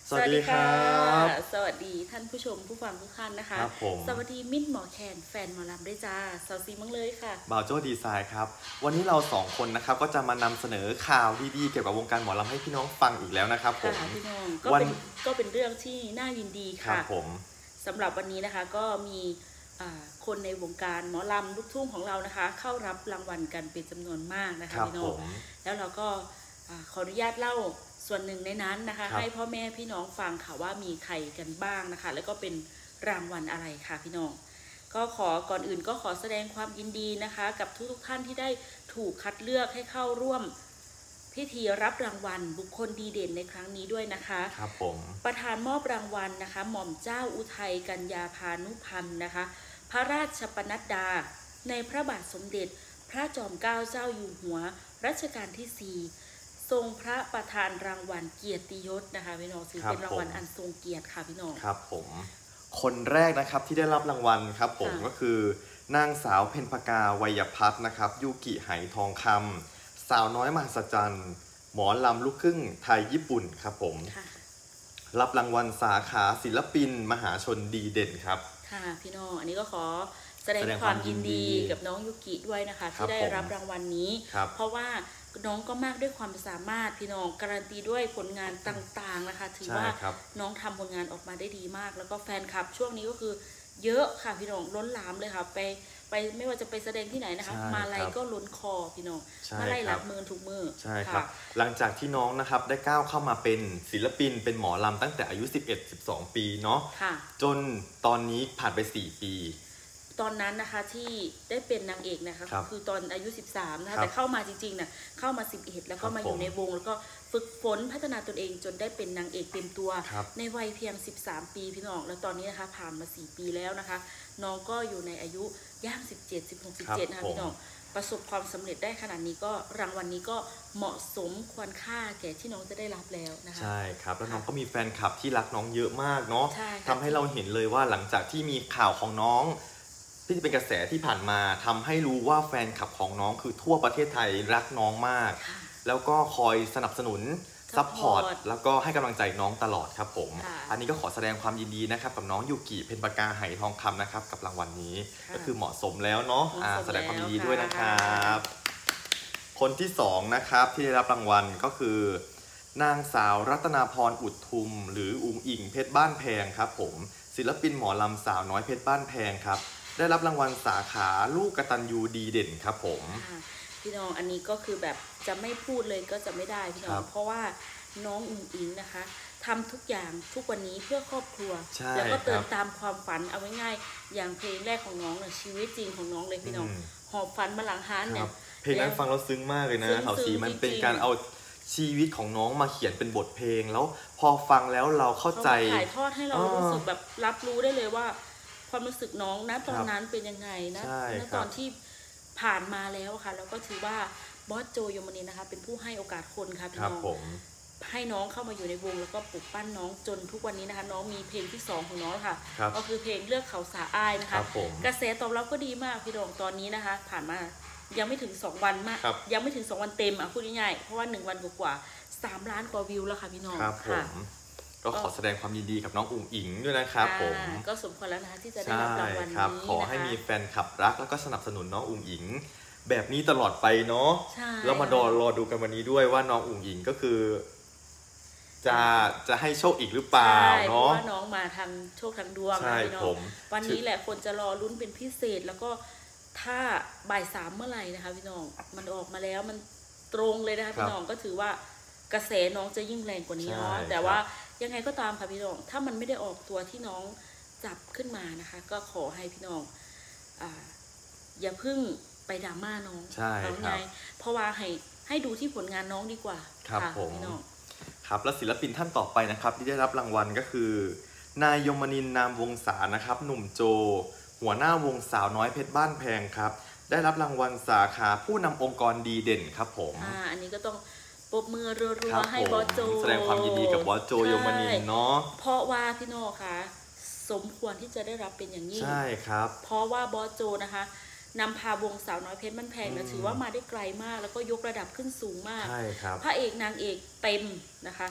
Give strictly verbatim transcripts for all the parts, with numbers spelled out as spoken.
สวัสดีครับสวัสดีท่านผู้ชมผู้ฟังทุกท่านนะคะครับผมสวัสดีมิ้นหมอแคนแฟนหมอลำด้วยจ้าสาวซีมังเลยค่ะบ่าวโจ้ดีไซน์ครับวันนี้เราสองคนนะครับก็จะมานำเสนอข่าวดีๆเกี่ยวกับวงการหมอลำให้พี่น้องฟังอีกแล้วนะครับผมค่ะพี่น้องก็เป็นก็เป็นเรื่องที่น่ายินดีค่ะครับผมสำหรับวันนี้นะคะก็มีคนในวงการหมอลำลูกทุ่งของเรานะคะเข้ารับรางวัลกันเป็นจำนวนมากนะคะพี่น้องแล้วเราก็ขออนุญาตเล่าส่วนหนึ่งในนั้นนะคะให้พ่อแม่พี่น้องฟังค่ะว่ามีใครกันบ้างนะคะแล้วก็เป็นรางวัลอะไรค่ะพี่น้องก็ขอก่อนอื่นก็ขอแสดงความยินดีนะคะกับทุกๆท่านที่ได้ถูกคัดเลือกให้เข้าร่วมพิธีรับรางวัลบุคคลดีเด่นในครั้งนี้ด้วยนะคะครับผมประธานมอบรางวัลนะคะหม่อมเจ้าอุทัยกัญญาพานุพันธ์นะคะพระราชปนัดดาในพระบาทสมเด็จพระจอมเกล้าเจ้าอยู่หัวรัชกาลที่สี่ทรงพระประธานรางวัลเกียรติยศนะคะพี่น้องถือเป็นรางวัลอันทรงเกียรติค่ะพี่น้องครับผมคนแรกนะครับที่ได้รับรางวัลครับผมก็คือนางสาวเพ็ญปกาวัยพัฒน์นะครับยูกิไหทองคำสาวน้อยมหัศจรรย์หมอลำลูกครึ่งไทยญี่ปุ่นครับผมรับรางวัลสาขาศิลปินมหาชนดีเด่นครับค่ะพี่น้องอันนี้ก็ขอแสดงความยินดีกับน้องยูกิด้วยนะคะที่ได้รับรางวัลนี้เพราะว่าน้องก็มากด้วยความสามารถพี่น้องการันตีด้วยผลงานต่างๆนะคะถือว่าน้องทำผลงานออกมาได้ดีมากแล้วก็แฟนคลับช่วงนี้ก็คือเยอะค่ะพี่น้องล้นหลามเลยค่ะไปไปไม่ว่าจะไปแสดงที่ไหนนะคะมาลัยก็ล้นคอพี่น้องมาลัยหลักมือทุกมือใช่ครับหลังจากที่น้องนะครับได้ก้าวเข้ามาเป็นศิลปินเป็นหมอลำตั้งแต่อายุ สิบเอ็ด สิบสอง ปีเนาะจนตอนนี้ผ่านไปสี่ปีตอนนั้นนะคะที่ได้เป็นนางเอกนะคะคคือตอนอายุสิบสามนะคะแต่เข้ามาจริงๆนะเข้ามาสิบเอ็ดแล้วก็มาอยู่ในวงแล้วก็ฝึกฝนพัฒนาตนเองจนได้เป็นนางเอกเต็มตัวในวัยเพียงสิบสามปีพี่น้องแล้วตอนนี้นะคะผ่านมาสี่ปีแล้วนะคะน้องก็อยู่ในอายุย่างสิบเจ็ด สิบหก สิบเจ็ดนะคะพี่น้องประสบความสำเร็จได้ขนาดนี้ก็รางวัลนี้ก็เหมาะสมควรค่าแก่ที่น้องจะได้รับแล้วนะคะใช่ครับแล้วน้องก็มีแฟนคลับที่รักน้องเยอะมากเนาะทำให้เราเห็นเลยว่าหลังจากที่มีข่าวของน้องที่เป็นกระแสที่ผ่านมาทำให้รู้ว่าแฟนคลับของน้องคือทั่วประเทศไทยรักน้องมากแล้วก็คอยสนับสนุนซัพพอร์ตแล้วก็ให้กำลังใจน้องตลอดครับผมอันนี้ก็ขอแสดงความยินดีนะครับกับน้องยูกิเพ็ญปกาไหทองคำนะครับกับรางวัลนี้ก็คือเหมาะสมแล้วเนาะแสดงความยินดีด้วยนะครับคนที่สองนะครับที่ได้รับรางวัลก็คือนางสาวรัตนาพรอุดทุมหรืออุ๋งอิงเพชรบ้านแพงครับผมศิลปินหมอลำสาวน้อยเพชรบ้านแพงครับได้รับรางวัลสาขาลูกกตัญญูดีเด่นครับผมพี่น้องอันนี้ก็คือแบบจะไม่พูดเลยก็จะไม่ได้พี่น้องเพราะว่าน้องอุ๋งอิงนะคะทำทุกอย่างทุกวันนี้เพื่อครอบครัวแล้วก็เติมตามความฝันเอาไว้ง่ายอย่างเพลงแรกของน้องเนี่ยชีวิตจริงของน้องเลยพี่น้องหอบฝันมาหลังฮานเนี่ยเพลงนั้นฟังแล้วซึ้งมากเลยนะเขาสีมันเป็นการเอาชีวิตของน้องมาเขียนเป็นบทเพลงแล้วพอฟังแล้วเราเข้าใจถ่ายทอดให้เรารู้สึกแบบรับรู้ได้เลยว่าความรู้สึกน้องนะตอนนั้นเป็นยังไงนะณตอนที่ผ่านมาแล้วค่ะแล้วก็ถือว่าบอสโจยมนีนะคะเป็นผู้ให้โอกาสคนค่ะพี่น้องให้น้องเข้ามาอยู่ในวงแล้วก็ปลุกปั้นน้องจนทุกวันนี้นะคะน้องมีเพลงที่สองของน้องค่ะก็คือเพลงเลือกเขาสาอ้ายนะคะกระแสตอบรับก็ดีมากพี่น้องตอนนี้นะคะผ่านมายังไม่ถึงสองวันมากยังไม่ถึงสองวันเต็มอ่ะพูดง่ายๆเพราะว่าหนึ่งวันกว่าสามล้านกว่าวิวแล้วค่ะพี่น้องค่ะก็ขอแสดงความยินดีกับน้องอุ๋งอิงด้วยนะครับผมก็สมควรแล้วนะคะที่จะได้รับรางวัลนี้ขอให้มีแฟนคลับรักแล้วก็สนับสนุนน้องอุ๋งอิงแบบนี้ตลอดไปเนาะแล้วมาดอรอดูกันวันนี้ด้วยว่าน้องอุ๋งอิงก็คือจะจะให้โชคอีกหรือเปล่าเนาะเพราะว่าน้องมาทางโชคทางดวงนะพี่น้องวันนี้แหละคนจะรอลุ้นเป็นพิเศษแล้วก็ถ้าบ่ายสามเมื่อไหร่นะคะพี่น้องมันออกมาแล้วมันตรงเลยนะคะพี่น้องก็ถือว่ากระแสน้องจะยิ่งแรงกว่านี้เนาะแต่ว่ายังไงก็ตามค่ะพี่น้องถ้ามันไม่ได้ออกตัวที่น้องจับขึ้นมานะคะก็ขอให้พี่น้องอ่าอย่าพึ่งไปดราม่าน้องใช่ครับเพราะว่าให้ให้ดูที่ผลงานน้องดีกว่าครับผมพี่น้องครับและศิลปินท่านต่อไปนะครับที่ได้รับรางวัลก็คือนายยมนินทร์นามวงศานะครับหนุ่มโจหัวหน้าวงสาวน้อยเพชรบ้านแพงครับได้รับรางวัลสาขาผู้นำองค์กรดีเด่นครับผมอ่าอันนี้ก็ต้องปรบมือรัวๆให้บอสโจแสดงความยินดีกับบอสโจยมนินทร์เนาะเพราะว่าพี่โน่ค่ะสมควรที่จะได้รับเป็นอย่างยิ่งใช่ครับเพราะว่าบอสโจนะคะนำพาวงสาวน้อยเพชรบ้านแพงนะถือว่ามาได้ไกลมากแล้วก็ยกระดับขึ้นสูงมากใช่ครับพระเอกนางเอกเต็มนะคะ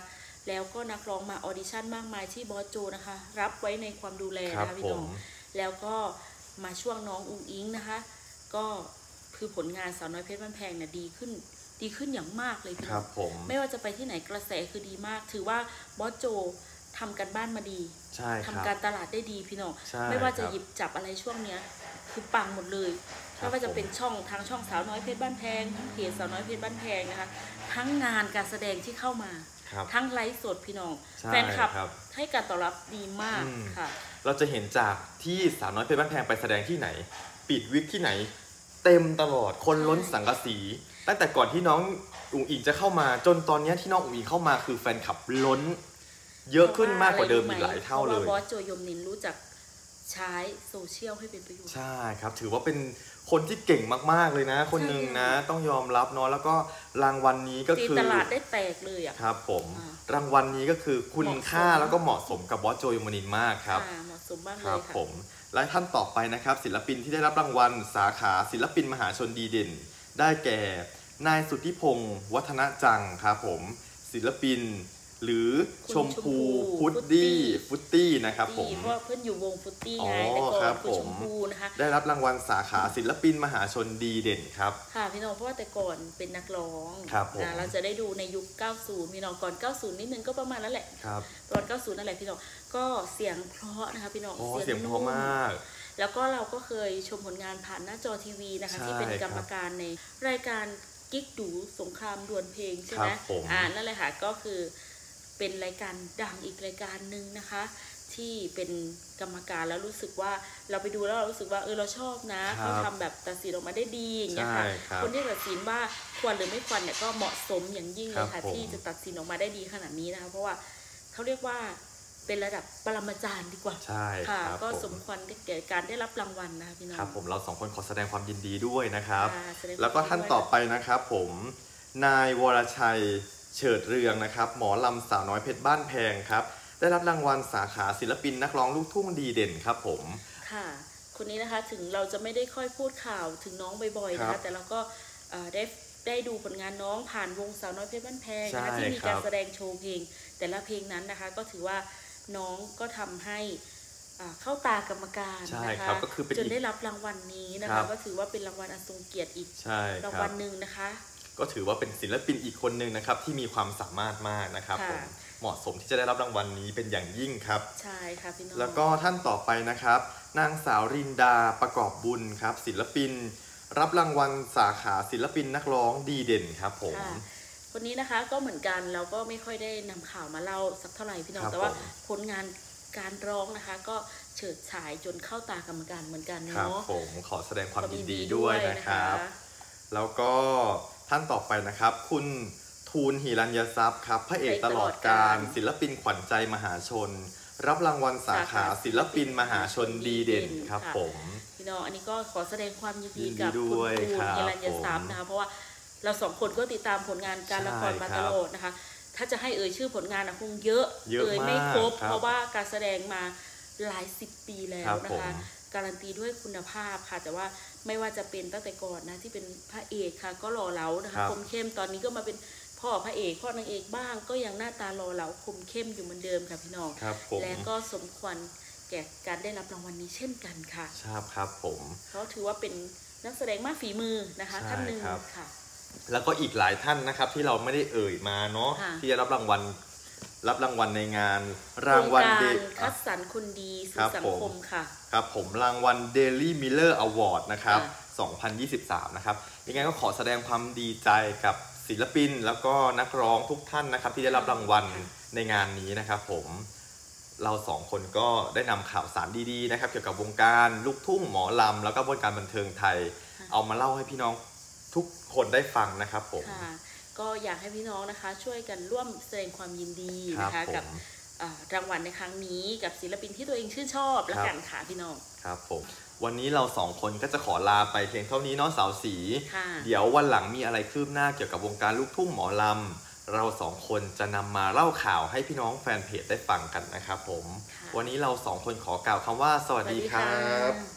แล้วก็นักร้องมาออดิชั่นมากมายที่บอสโจนะคะรับไว้ในความดูแลนะคะพี่น้องแล้วก็มาช่วงน้องอุ๋งอิงนะคะก็คือผลงานสาวน้อยเพชรบ้านแพงเนี่ยดีขึ้นดีขึ้นอย่างมากเลยพี่น้องไม่ว่าจะไปที่ไหนกระแสคือดีมากถือว่าบอสโจทำการบ้านมาดีทำการตลาดได้ดีพี่น้องไม่ว่าจะหยิบจับอะไรช่วงเนี้ยคือปังหมดเลยไม่ว่าจะเป็นช่องทางช่องสาวน้อยเพชรบ้านแพงทั้งเพจสาวน้อยเพชรบ้านแพงนะคะทั้งงานการแสดงที่เข้ามาทั้งไลฟ์สดพี่น้องแฟนคลับให้การตอบรับดีมากค่ะเราจะเห็นจากที่สาวน้อยเพชรบ้านแพงไปแสดงที่ไหนปิดวิกที่ไหนเต็มตลอดคนล้นสังกะสีตั้งแต่ก่อนที่น้องอุ๋งอิงจะเข้ามาจนตอนนี้ที่น้องอุ๋งอิงเข้ามาคือแฟนคลับล้นเยอะขึ้นมากกว่าเดิมอีกหลายเท่าเลยเพราะว่าบอสโจยมนินรู้จักใช้โซเชียลให้เป็นประโยชน์ใช่ครับถือว่าเป็นคนที่เก่งมากๆเลยนะคนหนึ่งนะต้องยอมรับเนาะแล้วก็รางวัลนี้ก็คือตลาดได้แตกเลยอ่ะครับผมรางวัลนี้ก็คือคุณค่าแล้วก็เหมาะสมกับบอสโจยมนินมากครับเหมาะสมมากเลยครับผมและท่านต่อไปนะครับศิลปินที่ได้รับรางวัลสาขาศิลปินมหาชนดีเด่นได้แก่นายสุทธิพงศ์วัฒนจังครับผมศิลปินหรือชมพูฟุตดี้ฟุตตี้นะครับผมเพราะเพื่อนอยู่วงฟุตตี้ไงแต่ก่อนคือชมพูนะคะได้รับรางวัลสาขาศิลปินมหาชนดีเด่นครับค่ะพี่น้องเพราะว่าแต่ก่อนเป็นนักร้องนะเราจะได้ดูในยุคเก้าสิบพี่น้องก่อนเก้าสิบนิดนึงก็ประมาณนั้นแหละครับตอนเก้าสิบนั่นแหละพี่น้องก็เสียงเพราะนะคะพี่น้องเสียงเพราะมากแล้วก็เราก็เคยชมผลงานผ่านหน้าจอทีวีนะคะที่เป็นกรรมการในรายการกิ๊กดูสงครามดวลเพลงใช่ไหมอ่านั่นแหละค่ะก็คือเป็นรายการดังอีกรายการหนึ่งนะคะที่เป็นกรรมการแล้วรู้สึกว่าเราไปดูแล้วเรารู้สึกว่าเออเราชอบนะเขาทำแบบตัดสินออกมาได้ดีอย่างเงี้ยค่ะคนที่ตัดสินว่าควรหรือไม่ควรเนี่ยก็เหมาะสมอย่างยิ่งเลยค่ะที่จะตัดสินออกมาได้ดีขนาดนี้นะคะเพราะว่าเขาเรียกว่าเป็นระดับปรมาจารย์ดีกว่าใช่ค่ะก็สมควรแก่การได้รับรางวัลนะคะพี่น้องครับผมเราสองคนขอแสดงความยินดีด้วยนะครับแล้วก็ท่านต่อไปนะครับผมนายวรชัยเฉิดเรืองนะครับหมอลำสาวน้อยเพชรบ้านแพงครับได้รับรางวัลสาขาศิลปินนักร้องลูกทุ่งดีเด่นครับผมค่ะคนนี้นะคะถึงเราจะไม่ได้ค่อยพูดข่าวถึงน้องบ่อยๆนะคะแต่เราก็ได้ได้ดูผลงานน้องผ่านวงสาวน้อยเพชรบ้านแพงนะคะที่มีการแสดงโชว์เพลงแต่ละเพลงนั้นนะคะก็ถือว่าน้องก็ทำให้เข้าตากรรมการนะคะจนได้รับรางวัลนี้นะคะก็ถือว่าเป็นรางวัลอันทรงเกียรติอีกรางวัลหนึ่งนะคะก็ถือว่าเป็นศิลปินอีกคนหนึ่งนะครับที่มีความสามารถมากนะครับผมเหมาะสมที่จะได้รับรางวัลนี้เป็นอย่างยิ่งครับใช่ค่ะพี่น้องแล้วก็ท่านต่อไปนะครับนางสาวรินดาประกอบบุญครับศิลปินรับรางวัลสาขาศิลปินนักร้องดีเด่นครับผมคนนี้นะคะก็เหมือนกันเราก็ไม่ค่อยได้นำข่าวมาเล่าสักเท่าไหร่พี่น้องแต่ว่าผลงานการร้องนะคะก็เฉิดฉายจนเข้าตากรรมการเหมือนกันเนาะครับผมขอแสดงความยินดีด้วยนะครับแล้วก็ท่านต่อไปนะครับคุณทูลหิรัญญทรัพย์ครับพระเอกตลอดกาลศิลปินขวัญใจมหาชนรับรางวัลสาขาศิลปินมหาชนดีเด่นครับผมพี่น้องอันนี้ก็ขอแสดงความยินดีกับคุณทูลหิรัญญทรัพย์นะคะเพราะว่าเราสองคนก็ติดตามผลงานการละครมาตลอดนะคะถ้าจะให้เอ่ยชื่อผลงานนะคงเยอะเอ่ยไม่ครบเพราะว่าการแสดงมาหลายสิบปีแล้วนะคะการันตีด้วยคุณภาพค่ะแต่ว่าไม่ว่าจะเป็นตั้งแต่ก่อนนะที่เป็นพระเอกค่ะก็หล่อเหลานะคะคมเข้มตอนนี้ก็มาเป็นพ่อพระเอกพ่อนางเอกบ้างก็ยังหน้าตาหล่อเหลาคมเข้มอยู่เหมือนเดิมค่ะพี่น้องและก็สมควรแก่การได้รับรางวัลนี้เช่นกันค่ะครับครับผมเขาถือว่าเป็นนักแสดงมากฝีมือนะคะท่านหนึ่งค่ะแล้วก็อีกหลายท่านนะครับที่เราไม่ได้เอ่ยมาเนาะที่จะรับรางวัลรับรางวัลในงานรางวัลเดคัดสรรคนดีสู่สังคมค่ะครับผมรางวัล Daily Miller Award นะครับสองพันยี่สิบสามนะครับยังไงก็ขอแสดงความดีใจกับศิลปินแล้วก็นักร้องทุกท่านนะครับที่ได้รับรางวัลในงานนี้นะครับผมเราสองคนก็ได้นำข่าวสารดีๆนะครับเกี่ยวกับวงการลูกทุ่งหมอลำแล้วก็วงการบันเทิงไทยเอามาเล่าให้พี่น้องทุกคนได้ฟังนะครับผมก็อยากให้พี่น้องนะคะช่วยกันร่วมแสดงความยินดีนะคะกับรางวัลในครั้งนี้กับศิลปินที่ตัวเองชื่นชอบและกันค่ะพี่น้องครับผมวันนี้เราสองคนก็จะขอลาไปเพียงเท่านี้เนาะสาวสีเดี๋ยววันหลังมีอะไรคืบหน้าเกี่ยวกับวงการลูกทุ่งหมอลำเราสองคนจะนำมาเล่าข่าวให้พี่น้องแฟนเพจได้ฟังกันนะครับผมวันนี้เราสองคนขอกล่าวคำว่าสวัสดีครับ